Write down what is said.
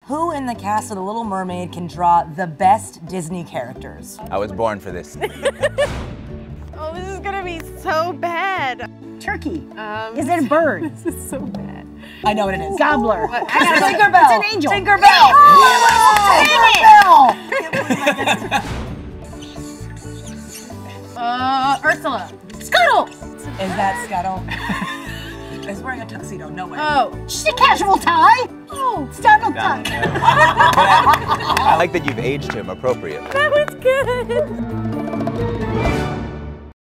Who in the cast of The Little Mermaid can draw the best Disney characters? I was born for this. Oh, this is gonna be so bad. Turkey. Is it a bird? This is so bad. I know what it is. Gobbler. I got it. Tinkerbell. It's an angel. Tinkerbell. Tinkerbell. Ursula. Scuttle. Is that Scuttle? He's wearing a tuxedo. No way. Oh, she's a casual tie. Oh, Donald Duck. I like that you've aged him appropriately. That was good.